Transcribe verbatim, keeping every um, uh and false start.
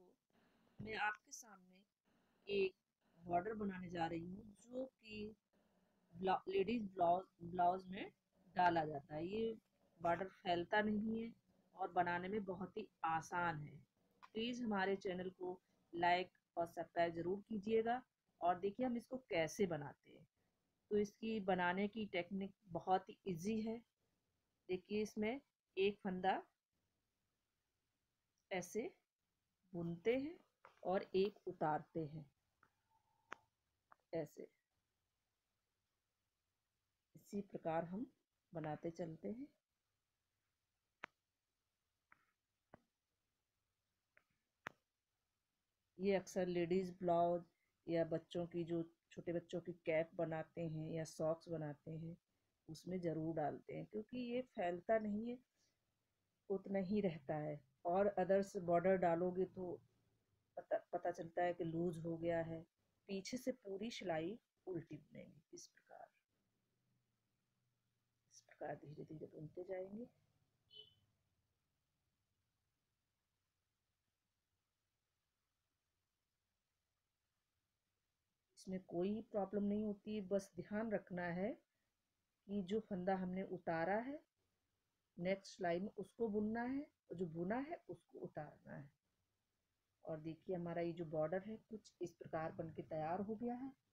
मैं आपके सामने एक बॉर्डर बनाने जा रही हूँ जो कि लेडीज ब्लाउज ब्लाउज में डाला जाता है। ये बॉर्डर फैलता नहीं है और बनाने में बहुत ही आसान है। प्लीज़ हमारे चैनल को लाइक और सब्सक्राइब ज़रूर कीजिएगा और देखिए हम इसको कैसे बनाते हैं। तो इसकी बनाने की टेक्निक बहुत ही इजी है। देखिए इसमें एक फंदा ऐसे बुनते हैं और एक उतारते हैं ऐसे। इसी प्रकार हम बनाते चलते हैं। ये अक्सर लेडीज़ ब्लाउज या बच्चों की जो छोटे बच्चों की कैप बनाते हैं या सॉक्स बनाते हैं उसमें ज़रूर डालते हैं, क्योंकि ये फैलता नहीं है, उतना ही रहता है। और अदर्स बॉर्डर डालोगे तो पता पता चलता है कि लूज हो गया है। पीछे से पूरी सिलाई उल्टी बुनेंगे। इस प्रकार इस प्रकार धीरे धीरे बुनते जाएंगे। इसमें कोई प्रॉब्लम नहीं होती, बस ध्यान रखना है कि जो फंदा हमने उतारा है नेक्स्ट सिलाई में उसको बुनना है और जो बुना है उसको उतारना है। और देखिए हमारा ये जो बॉर्डर है कुछ इस प्रकार बन के तैयार हो गया है।